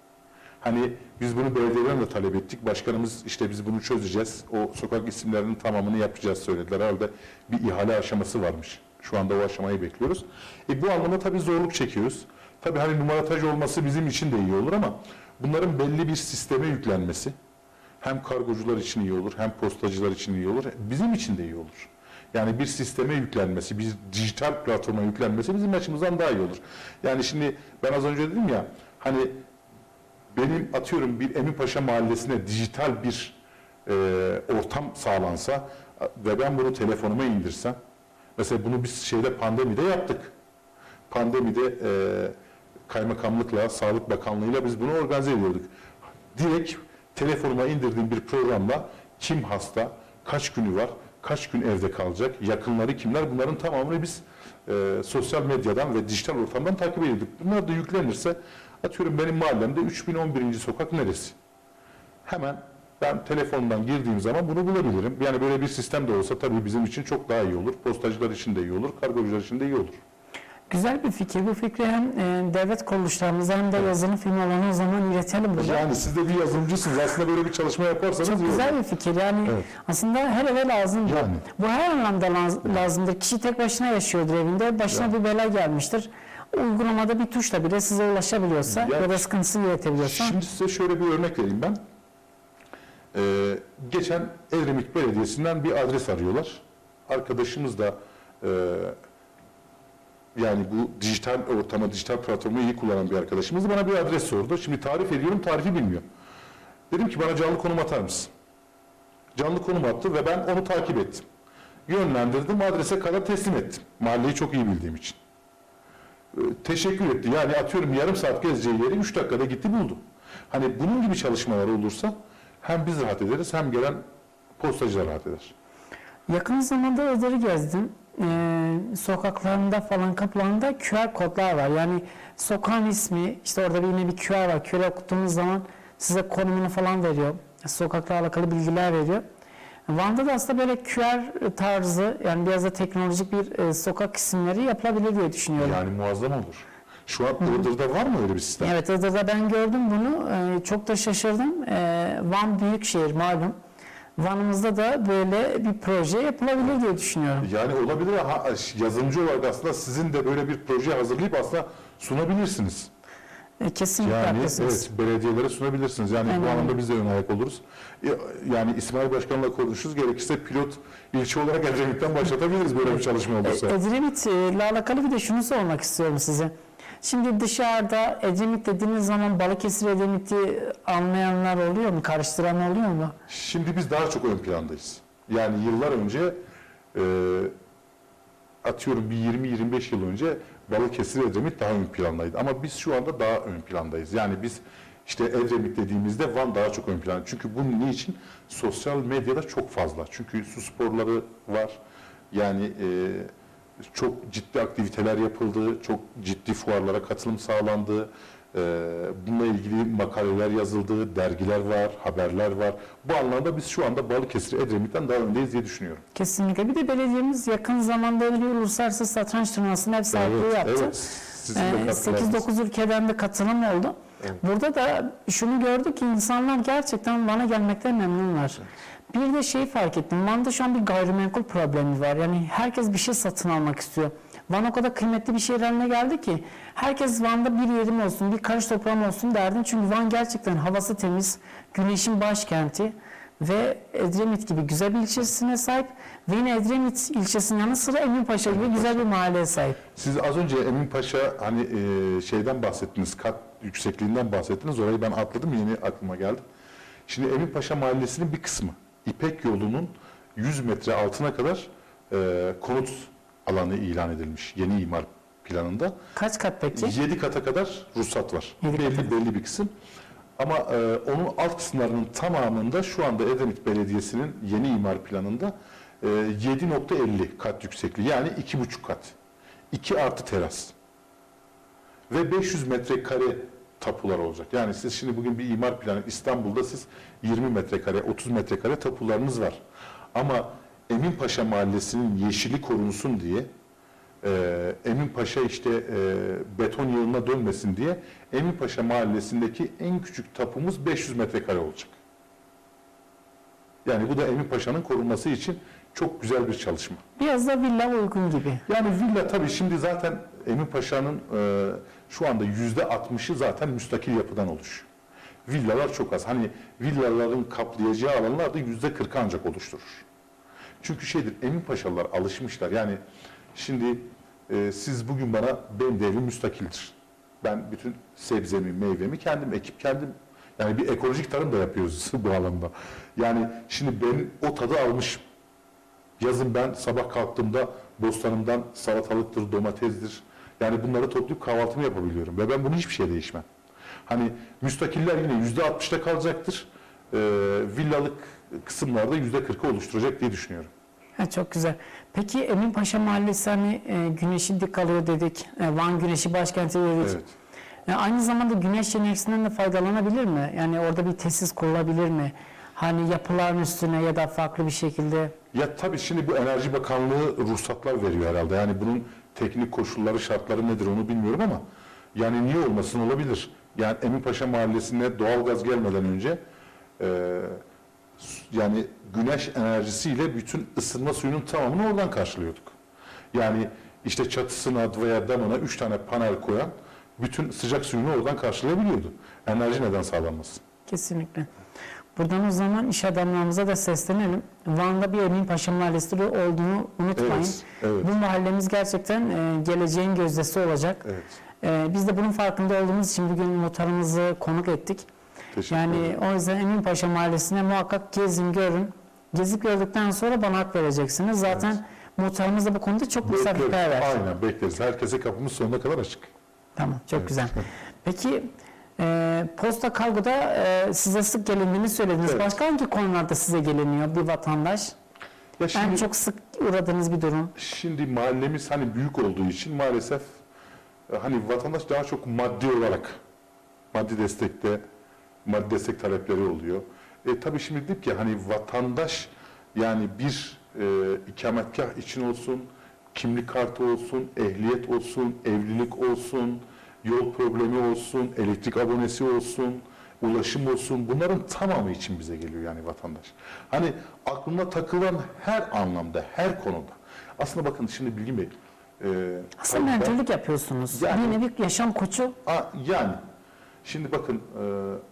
Hani biz bunu belediyeden de talep ettik. Başkanımız işte biz bunu çözeceğiz. O sokak isimlerinin tamamını yapacağız söylediler. Herhalde bir ihale aşaması varmış. Şu anda o aşamayı bekliyoruz. E bu anlamda tabii zorluk çekiyoruz. Tabii hani numarataj olması bizim için de iyi olur ama bunların belli bir sisteme yüklenmesi hem kargocular için iyi olur, hem postacılar için iyi olur, bizim için de iyi olur. Yani bir sisteme yüklenmesi, bir dijital platforma yüklenmesi bizim açımızdan daha iyi olur. Yani şimdi ben az önce dedim ya, hani benim atıyorum bir Eminpaşa Mahallesi'ne dijital bir e, ortam sağlansa ve ben bunu telefonuma indirsem, mesela bunu biz şeyde pandemide yaptık. pandemide e, kaymakamlıkla, Sağlık Bakanlığı'yla biz bunu organize ediyorduk. Direkt telefonuma indirdiğim bir programla kim hasta, kaç günü var, kaç gün evde kalacak, yakınları kimler, bunların tamamını biz e, sosyal medyadan ve dijital ortamdan takip ediyorduk. Bunlar da yüklenirse, atıyorum benim mahallemde üç bin on birinci sokak neresi? Hemen ben telefondan girdiğim zaman bunu bulabilirim. Yani böyle bir sistem de olsa tabii bizim için çok daha iyi olur. Postacılar için de iyi olur, kargocular için de iyi olur. Güzel bir fikir. Bu fikri hem e, devlet kuruluşlarımıza hem de yazılım firmalarına o zaman iletelim burada. Yani siz de bir yazılımcısınız. Aslında böyle bir çalışma yaparsanız Çok iyi güzel olur. bir fikir. Yani Evet. aslında her eve lazım. Yani. Bu her anlamda laz- lazımdır. Kişi tek başına yaşıyordur evinde. Başına Yani. bir bela gelmiştir. Uygulamada bir tuşla bile size ulaşabiliyorsa Ya- ya da sıkıntısını iletebiliyorsa. Şimdi size şöyle bir örnek vereyim ben. Ee, geçen Edremit Belediyesi'nden bir adres arıyorlar. Arkadaşımız da e, yani bu dijital ortamı, dijital platformu iyi kullanan bir arkadaşımız bana bir adres sordu. Şimdi tarif ediyorum, tarifi bilmiyor. Dedim ki bana canlı konum atar mısın? Canlı konum attı ve ben onu takip ettim. Yönlendirdim, adrese kadar teslim ettim. Mahalleyi çok iyi bildiğim için. Ee, teşekkür etti. Yani atıyorum yarım saat gezeceği yeri üç dakikada gitti buldu. Hani bunun gibi çalışmalar olursa hem biz rahat ederiz hem gelen postacılar rahat eder. Yakın zamanda Iğdır'ı gezdim. Ee, sokaklarında falan kapılarında Q R kodlar var. Yani sokağın ismi, işte orada bir yine bir Q R var. Q R okuttuğunuz zaman size konumunu falan veriyor. Sokakla alakalı bilgiler veriyor. Van'da da aslında böyle Q R tarzı, yani biraz da teknolojik bir e, sokak isimleri yapılabilir diye düşünüyorum. Yani muazzam olur. Şu an Iğdır'da var mı öyle bir sistem? Evet, Iğdır'da ben gördüm bunu. Ee, çok da şaşırdım. Ee, Van büyükşehir malum. Van'ımızda da böyle bir proje yapılabilir diye düşünüyorum. Yani olabilir. Ha, yazılımcı olarak aslında sizin de böyle bir proje hazırlayıp aslında sunabilirsiniz. Ee, kesinlikle Yani haklısınız. evet, belediyelere sunabilirsiniz. Yani bu Aynen. anlamda biz de ön ayak oluruz. Yani İsmail Başkan'la konuşuruz. Gerekirse pilot ilçe olarak Edremit'ten başlatabiliriz böyle bir çalışma olursa. Edremit ile alakalı bir de şunu sormak istiyorum size. Şimdi dışarıda Edremit dediğiniz zaman Balıkesir Edremit'i anlayanlar oluyor mu? Karıştıran oluyor mu? Şimdi biz daha çok ön plandayız. Yani yıllar önce e, atıyorum bir yirmi yirmi beş yıl önce Balıkesir Edremit daha ön plandaydı. Ama biz şu anda daha ön plandayız. Yani biz işte Edremit dediğimizde Van daha çok ön planda. Çünkü bunun niçin? Sosyal medyada çok fazla. Çünkü su sporları var. Yani e, çok ciddi aktiviteler yapıldı. Çok ciddi fuarlara katılım sağlandı. E, bununla ilgili makaleler yazıldı. Dergiler var, haberler var. Bu anlamda biz şu anda Balıkesir Edremit'ten daha öndeyiz diye düşünüyorum. Kesinlikle. Bir de belediyemiz yakın zamanda bir uluslararası satranç turnuvasının ev sahipliği Evet, yaptı. evet. Sizin de Ee, katkılarınız. sekiz dokuz ülkeden de katılım oldu. Evet. Burada da şunu gördük ki insanlar gerçekten Van'a gelmekten memnunlar. Bir de şeyi fark ettim. Van'da şu an bir gayrimenkul problemi var. Yani herkes bir şey satın almak istiyor. Van o kadar kıymetli bir şehir haline geldi ki herkes Van'da bir yerim olsun, bir karış toprağım olsun derdi. Çünkü Van gerçekten havası temiz, güneşin başkenti ve Edremit gibi güzel bir ilçesine sahip ve yine Edremit ilçesinin yanı sıra Eminpaşa gibi güzel bir mahalleye sahip. Siz az önce Eminpaşa hani e, şeyden bahsettiniz, kat yüksekliğinden bahsettiniz. Orayı ben atladım, yeni aklıma geldi. Şimdi Eminpaşa Mahallesi'nin bir kısmı İpek Yolu'nun yüz metre altına kadar e, konut alanı ilan edilmiş yeni imar planında. Kaç kat peki? yedi kata kadar ruhsat var. Yedi belli kata. belli bir kısım. Ama e, onun alt kısımlarının tamamında şu anda Edremit Belediyesi'nin yeni imar planında e, yedi nokta elli kat yüksekliği, yani iki buçuk kat. iki artı teras. Ve beş yüz metrekare tapular olacak. Yani siz şimdi bugün bir imar planı İstanbul'da siz yirmi metrekare, otuz metrekare tapularınız var. Ama Eminpaşa Mahallesi'nin yeşili korunsun diye, e, Eminpaşa işte e, beton yığınına dönmesin diye Eminpaşa Mahallesi'ndeki en küçük tapumuz beş yüz metrekare olacak. Yani bu da Eminpaşa'nın korunması için çok güzel bir çalışma. Biraz da villa uygun gibi. Yani villa tabii şimdi zaten Eminpaşa'nın e, şu anda yüzde altmışı zaten müstakil yapıdan oluşuyor. Villalar çok az. Hani villaların kaplayacağı alanlar da yüzde kırkı ancak oluşturur. Çünkü şeydir, Eminpaşalılar alışmışlar. Yani şimdi e, siz bugün bana, benim de evim müstakildir. Ben bütün sebzemi, meyvemi kendim ekip kendim, yani bir ekolojik tarım da yapıyoruz bu alanda. Yani şimdi ben o tadı almışım. Yazın ben sabah kalktığımda bostanımdan salatalıktır, domatesdir, Yani bunları toplayıp kahvaltımı yapabiliyorum ve ben bunu hiçbir şey değişmem. Hani müstakiller yine yüzde altmışta kalacaktır. Ee, villalık kısımlarda yüzde kırkı oluşturacak diye düşünüyorum. Ha, çok güzel. Peki Eminpaşa Mahallesi hani e, güneşi dik alıyor dedik. E, Van Güneşi başkenti dedik. Evet. E, aynı zamanda güneş enerjisinden de faydalanabilir mi? Yani orada bir tesis kurulabilir mi? Hani yapıların üstüne ya da farklı bir şekilde. Ya tabii şimdi bu Enerji Bakanlığı ruhsatlar veriyor herhalde. Yani bunun teknik koşulları, şartları nedir onu bilmiyorum ama yani niye olmasın, olabilir. Yani Eminpaşa Mahallesi'ne doğalgaz gelmeden önce e, yani güneş enerjisiyle bütün ısınma suyunun tamamını oradan karşılıyorduk. Yani işte çatısına veya damına üç tane panel koyan bütün sıcak suyunu oradan karşılayabiliyordu. Enerji neden sağlanmasın? Kesinlikle. Buradan o zaman iş adamlarımıza da seslenelim. Van'da bir Eminpaşa Mahallesi olduğunu unutmayın. Evet, evet. Bu mahallemiz gerçekten e, geleceğin gözdesi olacak. Evet. E, biz de bunun farkında olduğumuz için bugün muhtarımızı konuk ettik. Teşekkür Yani ederim. o yüzden Eminpaşa Mahallesi'ne muhakkak gezin, görün. Gezip gördükten sonra bana hak vereceksiniz. Zaten Evet. muhtarımız da bu konuda çok Bekleriz. misafirperver. Aynen bekleriz. Herkese kapımız sonuna kadar açık. Tamam, çok Evet. güzel. Peki e, posta kargoda e, size sık gelindiğini söylediniz. Evet. Başka hangi konularda size geliniyor bir vatandaş? Ya şimdi, En çok sık uğradığınız bir durum. şimdi mahallemiz hani büyük olduğu için maalesef e, hani vatandaş daha çok maddi olarak maddi destekte maddi destek talepleri oluyor. E, tabii şimdi dedik ki hani vatandaş yani bir e, ikametgah için olsun, kimlik kartı olsun, ehliyet olsun, evlilik olsun, yol problemi olsun, elektrik abonesi olsun, ulaşım olsun, bunların tamamı için bize geliyor yani vatandaş. Hani aklına takılan her anlamda, her konuda. Aslında bakın şimdi Bilgin Bey, e, Aslında tabii ben- mentorluk yapıyorsunuz. Yani- Bir nevi yaşam koçu. A, yani şimdi bakın e,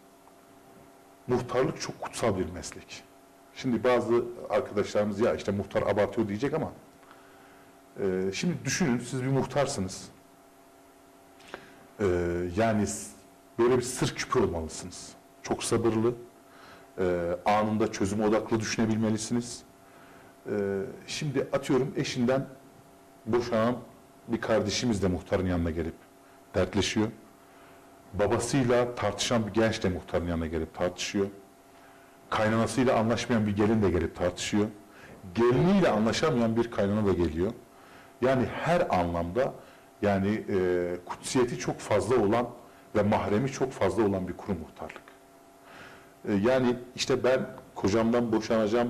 muhtarlık çok kutsal bir meslek. Şimdi bazı arkadaşlarımız ya işte muhtar abartıyor diyecek ama e, şimdi düşünün siz bir muhtarsınız. E, yani s- böyle bir sır küpü olmalısınız. Çok sabırlı, e, anında çözüm odaklı düşünebilmelisiniz. E, şimdi atıyorum eşinden boşanan bir kardeşimiz de muhtarın yanına gelip dertleşiyor. Babasıyla tartışan bir genç de muhtarın yanına gelip tartışıyor. Kaynanasıyla anlaşmayan bir gelin de gelip tartışıyor. Geliniyle anlaşamayan bir kaynana da geliyor. Yani her anlamda yani e, kutsiyeti çok fazla olan ve mahremi çok fazla olan bir kurum muhtarlık. E, yani işte ben kocamdan boşanacağım,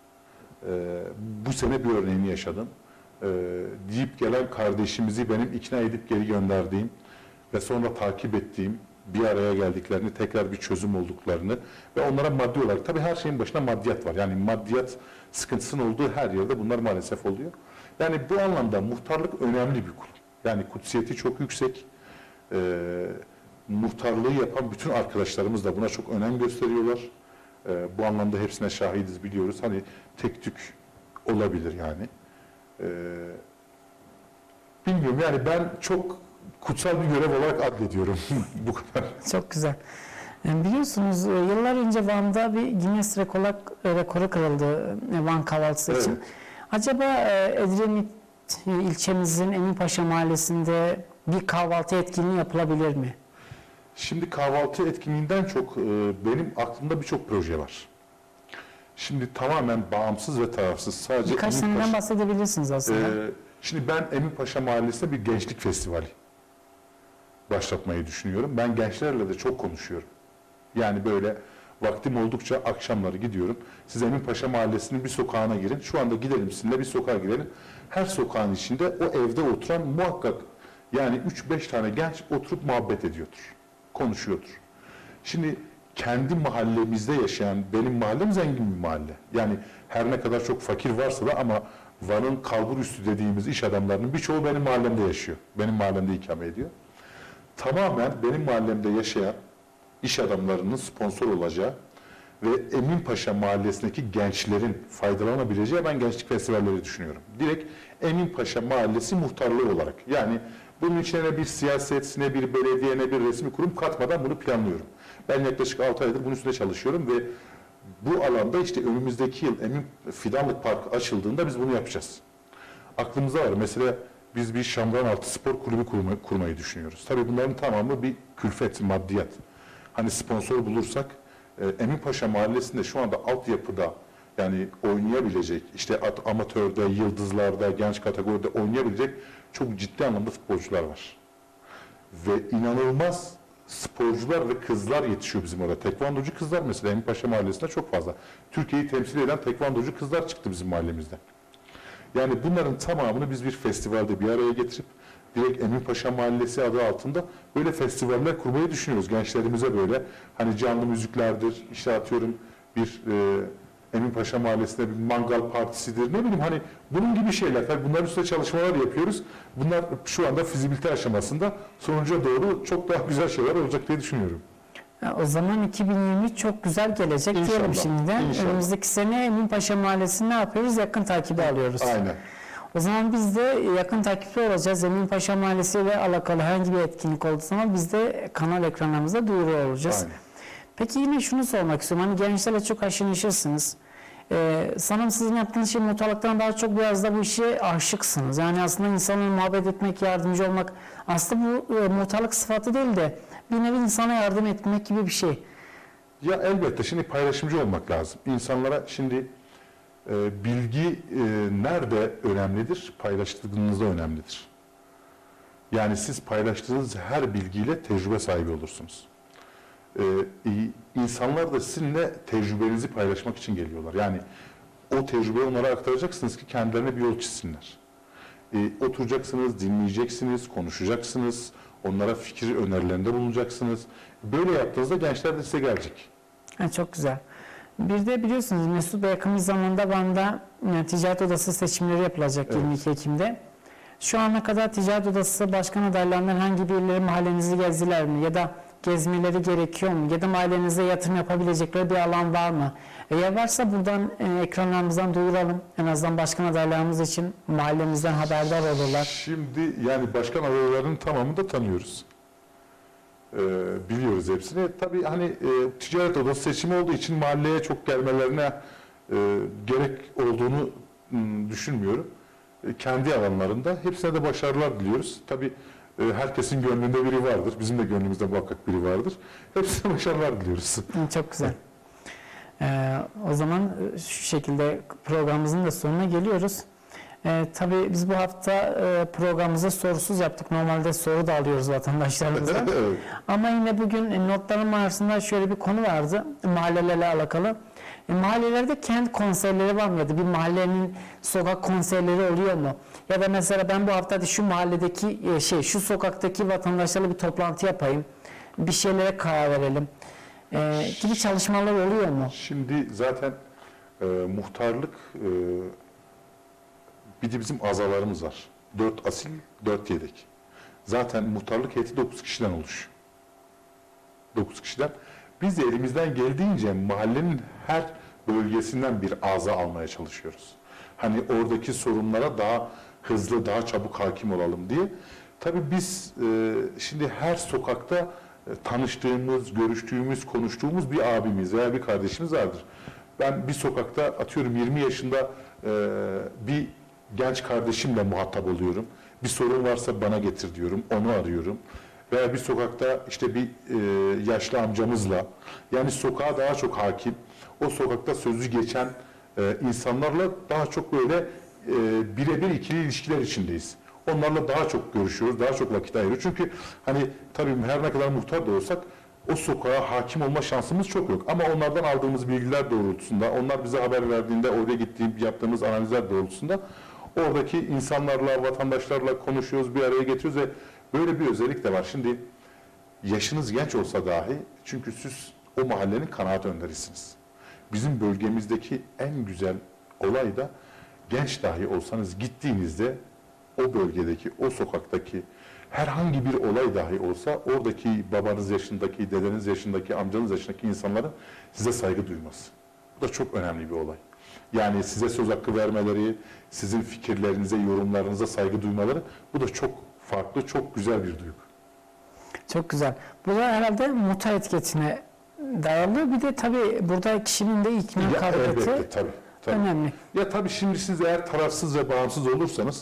e, bu sene bir örneğini yaşadım. E, deyip gelen kardeşimizi benim ikna edip geri gönderdiğim ve sonra takip ettiğim, bir araya geldiklerini, tekrar bir çözüm olduklarını ve onlara maddi olarak, tabii her şeyin başında maddiyat var. Yani maddiyat sıkıntısının olduğu her yerde bunlar maalesef oluyor. Yani bu anlamda muhtarlık önemli bir kurum. Yani kutsiyeti çok yüksek. Ee, muhtarlığı yapan bütün arkadaşlarımız da buna çok önem gösteriyorlar. Ee, bu anlamda hepsine şahidiz, biliyoruz. Hani tek tük olabilir yani. Ee, bilmiyorum yani ben çok kutsal bir görev olarak addediyorum bu kadar. Çok güzel. E, Biliyorsunuz e, yıllar önce Van'da bir Guinness rekoru, rekoru kırıldı e, Van kahvaltısı için. Evet. Acaba e, Edremit e, ilçemizin Eminpaşa Mahallesi'nde bir kahvaltı etkinliği yapılabilir mi? Şimdi kahvaltı etkinliğinden çok e, benim aklımda birçok proje var. Şimdi tamamen bağımsız ve tarafsız. Sadece Birkaç Eminpaşa- seneden bahsedebilirsiniz aslında. Ee, şimdi ben Eminpaşa Mahallesi'nde bir gençlik festivali başlatmayı düşünüyorum. Ben gençlerle de çok konuşuyorum. Yani böyle vaktim oldukça akşamları gidiyorum. Siz Eminpaşa Mahallesi'nin bir sokağına girin. Şu anda gidelim sizinle bir sokağa girelim. Her sokağın içinde o evde oturan muhakkak yani üç beş tane genç oturup muhabbet ediyordur. Konuşuyordur. Şimdi kendi mahallemizde yaşayan, benim mahallem zengin bir mahalle. Yani her ne kadar çok fakir varsa da ama Van'ın kalburüstü dediğimiz iş adamlarının birçoğu benim mahallemde yaşıyor. Benim mahallemde ikame ediyor. Tamamen benim mahallemde yaşayan iş adamlarının sponsor olacağı ve Eminpaşa Mahallesi'ndeki gençlerin faydalanabileceği ben gençlik festivalleri düşünüyorum. Direkt Eminpaşa Mahallesi muhtarlığı olarak. Yani bunun içine ne bir siyaset, ne bir belediye, ne bir resmi kurum katmadan bunu planlıyorum. Ben yaklaşık altı aydır bunun üstünde çalışıyorum ve bu alanda işte önümüzdeki yıl Emin Fidanlık Parkı açıldığında biz bunu yapacağız. Aklımızda var. Mesela biz bir Şamdanaltı Spor Kulübü kurmayı, kurmayı düşünüyoruz. Tabii bunların tamamı bir külfet, maddiyat. Hani sponsor bulursak, e, Eminpaşa Mahallesi'nde şu anda altyapıda yani oynayabilecek, işte amatörde, yıldızlarda, genç kategoride oynayabilecek çok ciddi anlamda futbolcular var. Ve inanılmaz sporcular ve kızlar yetişiyor bizim orada. Tekvandocu kızlar mesela Eminpaşa Mahallesi'nde çok fazla. Türkiye'yi temsil eden tekvandocu kızlar çıktı bizim mahallemizde. Yani bunların tamamını biz bir festivalde bir araya getirip direkt Eminpaşa Mahallesi adı altında böyle festivaller kurmayı düşünüyoruz. Gençlerimize böyle hani canlı müziklerdir, işte atıyorum bir e, Eminpaşa Mahallesi'nde bir mangal partisidir, ne bileyim hani bunun gibi şeyler. Tabii bunların üstüne çalışmalar yapıyoruz. Bunlar şu anda fizibilite aşamasında, sonuca doğru çok daha güzel şeyler olacak diye düşünüyorum. O zaman iki bin yirmi üç çok güzel gelecek İnşallah, diyelim şimdiden. inşallah. Önümüzdeki sene Eminpaşa Mahallesi'ni ne yapıyoruz? Yakın takibi alıyoruz. Aynen. O zaman biz de yakın takipte olacağız. Eminpaşa Mahallesi ile alakalı herhangi bir etkinlik olduğu zaman biz de kanal ekranlarımızda duyuruyor olacağız. Aynen. Peki yine şunu sormak istiyorum. Hani gençlerle çok haşır neşirsiniz. Ee, sanırım sizin yaptığınız şey muhtarlıktan daha çok biraz da bu işe aşıksınız. Yani aslında insanlarla muhabbet etmek, yardımcı olmak aslında bu e, muhtarlık sıfatı değil de bir nevi insana yardım etmek gibi bir şey. Ya elbette şimdi paylaşımcı olmak lazım. İnsanlara şimdi e, bilgi e, nerede önemlidir? Paylaştığınızda önemlidir. Yani siz paylaştığınız her bilgiyle tecrübe sahibi olursunuz. E, insanlar da sizinle tecrübenizi paylaşmak için geliyorlar. Yani o tecrübeyi onlara aktaracaksınız ki kendilerine bir yol çizsinler. E, oturacaksınız, dinleyeceksiniz, konuşacaksınız, onlara fikir önerilerinde bulunacaksınız. Böyle yaptığınızda gençler de size gelecek. Ha, çok güzel. Bir de biliyorsunuz Mesut Bey yakın bir zamanda Van'da yani, Ticaret Odası seçimleri yapılacak evet. yirmi iki Ekim'de. Şu ana kadar Ticaret Odası başkan adaylarından herhangi birileri mahallenizi gezdiler mi? Ya da gezmeleri gerekiyor mu? Ya da mahallenize yatırım yapabilecekleri bir alan var mı? Eğer varsa buradan e, ekranlarımızdan duyuralım. En azından başkan adaylarımız için mahallemizden haberdar olurlar. Şimdi yani başkan adaylarının tamamını da tanıyoruz. Ee, biliyoruz hepsini. Tabii hani e, ticaret odası seçimi olduğu için mahalleye çok gelmelerine e, gerek olduğunu m, düşünmüyorum. E, kendi alanlarında hepsine de başarılar diliyoruz. Tabii e, herkesin gönlünde biri vardır. Bizim de gönlümüzde muhakkak biri vardır. Hepsine başarılar diliyoruz. Çok güzel. Ee, o zaman şu şekilde programımızın da sonuna geliyoruz. Ee, tabii biz bu hafta e, programımızı sorusuz yaptık. Normalde soru da alıyoruz vatandaşlarımızdan. Evet. Ama yine bugün e, notlarım arasında şöyle bir konu vardı. Mahallelerle alakalı. E, mahallelerde kent konserleri var mı? Ya da bir mahallenin sokak konserleri oluyor mu? Ya da mesela ben bu hafta şu mahalledeki e, şey, şu sokaktaki vatandaşlarla bir toplantı yapayım. Bir şeylere karar verelim. E, gibi çalışmalar oluyor mu? Şimdi zaten e, muhtarlık e, bir de bizim azalarımız var. Dört asil, dört yedek. Zaten muhtarlık heyeti dokuz kişiden oluşuyor. Dokuz kişiden. Biz de elimizden geldiğince mahallenin her bölgesinden bir aza almaya çalışıyoruz. Hani oradaki sorunlara daha hızlı, daha çabuk hakim olalım diye. Tabii biz e, şimdi her sokakta e, tanıştığımız, görüştüğümüz, konuştuğumuz bir abimiz veya bir kardeşimiz vardır. Ben bir sokakta atıyorum yirmi yaşında e, bir genç kardeşimle muhatap oluyorum. Bir sorun varsa bana getir diyorum, onu arıyorum. Veya bir sokakta işte bir e, yaşlı amcamızla, yani sokağa daha çok hakim, o sokakta sözü geçen e, insanlarla daha çok böyle e, birebir ikili ilişkiler içindeyiz. Onlarla daha çok görüşüyoruz, daha çok vakit ayırıyoruz. Çünkü hani tabii her ne kadar muhtar da olsak o sokağa hakim olma şansımız çok yok. Ama onlardan aldığımız bilgiler doğrultusunda, onlar bize haber verdiğinde oraya gittiğim, yaptığımız analizler doğrultusunda oradaki insanlarla, vatandaşlarla konuşuyoruz, bir araya getiriyoruz ve böyle bir özellik de var. Şimdi yaşınız genç olsa dahi, çünkü siz o mahallenin kanaat önderisiniz. Bizim bölgemizdeki en güzel olay da genç dahi olsanız gittiğinizde o bölgedeki, o sokaktaki herhangi bir olay dahi olsa oradaki babanız yaşındaki, dedeniz yaşındaki, amcanız yaşındaki insanların size saygı duyması. Bu da çok önemli bir olay. Yani size söz hakkı vermeleri, sizin fikirlerinize, yorumlarınıza saygı duymaları, bu da çok farklı, çok güzel bir duygu. Çok güzel. Bu da herhalde muhtar etiketine dayalı. Bir de tabii burada kişinin de ikna ya, kabiliyeti elbette, tabii, tabii. önemli. Ya tabii şimdi siz eğer tarafsız ve bağımsız olursanız,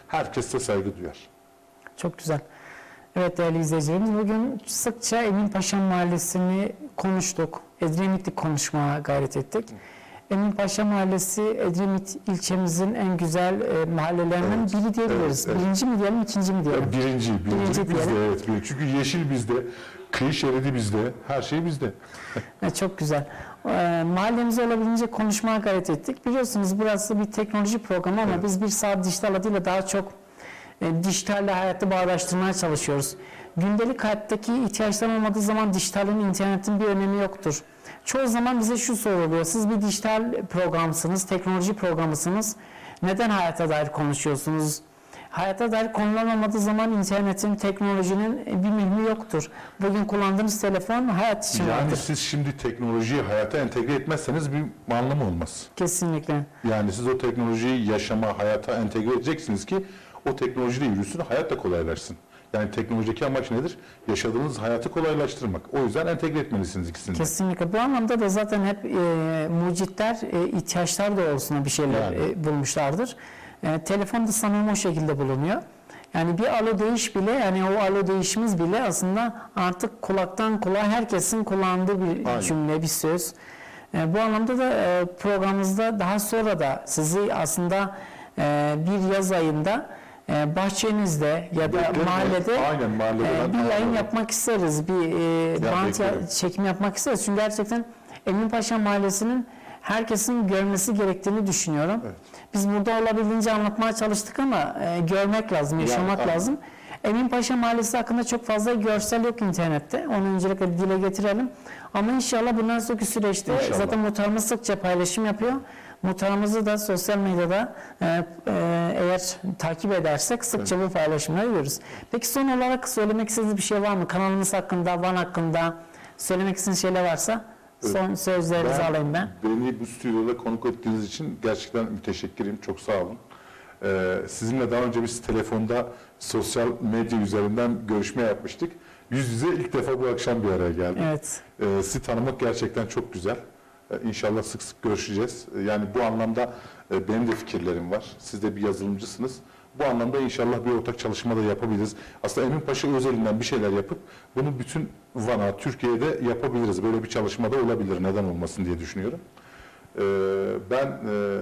Herkes de saygı duyar. Çok güzel. Evet değerli izleyicilerimiz, bugün sıkça Eminpaşa Mahallesi'ni konuştuk. Edremit'i konuşmaya gayret ettik. Eminpaşa Mahallesi Edremit ilçemizin en güzel e, mahallelerinden Evet, biri diyebiliriz. evet, evet. Birinci mi diyelim, ikinci mi diyelim? Ya birinci, birinci, Birinci bizde diyelim. evet. bir- Çünkü yeşil bizde, kıyı şeridi bizde, her şey bizde. Evet, çok güzel. E, mahallemize olabildiğince konuşmaya gayret ettik. Biliyorsunuz burası bir teknoloji programı ama Evet. biz bir saat dijital adıyla daha çok e, dijitalle hayatı bağdaştırmaya çalışıyoruz. Gündelik hayattaki ihtiyaçlar olmadığı zaman dijitalin, internetin bir önemi yoktur. Çoğu zaman bize şu soruluyor: siz bir dijital programsınız, teknoloji programısınız. Neden hayata dair konuşuyorsunuz? Hayata dair konular olmadığı zaman internetin, teknolojinin bir mühimi yoktur. Bugün kullandığınız telefon hayat için Yani vardır. siz şimdi teknolojiyi hayata entegre etmezseniz bir anlamı olmaz. Kesinlikle. Yani siz o teknolojiyi yaşama, hayata entegre edeceksiniz ki o teknolojiyle yürüsün, hayat da kolaylaşsın. Yani teknolojideki amaç nedir? Yaşadığınız hayatı kolaylaştırmak. O yüzden entegre etmelisiniz ikisini de. Kesinlikle. Bu anlamda da zaten hep e, mucitler e, ihtiyaçlar doğrultusunda bir şeyler Yani. e, bulmuşlardır. E, telefon da sanırım o şekilde bulunuyor. Yani bir alo değiş bile, yani o alo değişimiz bile aslında artık kulaktan kulağa herkesin kullandığı bir Aynen. cümle, bir söz. E, bu anlamda da e, programımızda daha sonra da sizi aslında e, bir yaz ayında e, bahçenizde ya da Beklerim. mahallede Aynen, mahallede e, ben- bir yayın Aynen. yapmak isteriz. Bir e, bant ya- beklerim. çekim yapmak isteriz. Çünkü gerçekten Eminpaşa Mahallesi'nin herkesin görmesi gerektiğini düşünüyorum. Evet. Biz burada olabildiğince anlatmaya çalıştık ama e, görmek lazım, yaşamak aynen. lazım. Eminpaşa Mahallesi hakkında çok fazla görsel yok internette. Onu öncelikle dile getirelim. Ama inşallah bundan sonraki süreçte İnşallah. zaten muhtarımız sıkça paylaşım yapıyor. Muhtarımızı da sosyal medyada e, e, eğer takip edersek sıkça bu paylaşımları görürüz. Peki son olarak söylemek istediğiniz bir şey var mı? Kanalımız hakkında, Van hakkında söylemek istediğiniz şeyler varsa son sözlerinizi alayım ben. Beni bu stüdyoda konuk ettiğiniz için gerçekten müteşekkirim. Çok sağ olun. Ee, sizinle daha önce biz telefonda sosyal medya üzerinden görüşme yapmıştık. Yüz yüze ilk defa bu akşam bir araya geldik. Evet. Ee, sizi tanımak gerçekten çok güzel. Ee, İnşallah sık sık görüşeceğiz. Ee, yani bu anlamda e, benim de fikirlerim var. Siz de bir yazılımcısınız. Bu anlamda inşallah bir ortak çalışma da yapabiliriz. Aslında Eminpaşa özelinden bir şeyler yapıp bunu bütün Van'a, Türkiye'de yapabiliriz. Böyle bir çalışma da olabilir. Neden olmasın diye düşünüyorum. Ee, ben e,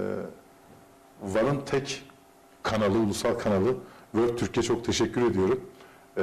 Van'ın tek kanalı, ulusal kanalı World Türkiye çok teşekkür ediyorum. Ee,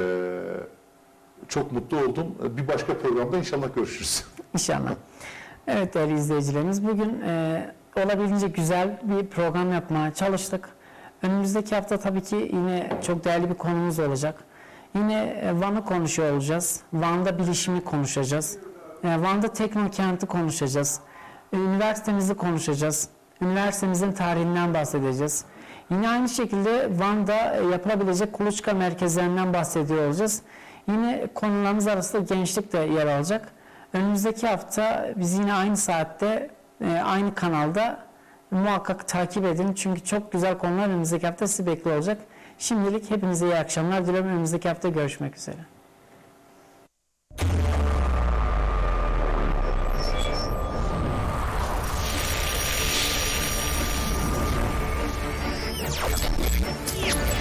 çok mutlu oldum. Bir başka programda inşallah görüşürüz. İnşallah. Evet değerli izleyicilerimiz, bugün e, olabildiğince güzel bir program yapmaya çalıştık. Önümüzdeki hafta tabii ki yine çok değerli bir konumuz olacak. Yine e, Van'ı konuşuyor olacağız. Van'da bilişimi konuşacağız. E, Van'da teknokenti konuşacağız. E, üniversitemizi konuşacağız. Üniversitemizin tarihinden bahsedeceğiz. Yine aynı şekilde Van'da e, yapılabilecek kuluçka merkezlerinden bahsediyor olacağız. Yine konularımız arasında gençlik de yer alacak. Önümüzdeki hafta biz yine aynı saatte, e, aynı kanalda muhakkak takip edin. Çünkü çok güzel konular önümüzdeki hafta sizi bekliyor olacak. Şimdilik hepinize iyi akşamlar diliyorum. Önümüzdeki hafta görüşmek üzere. Yeah.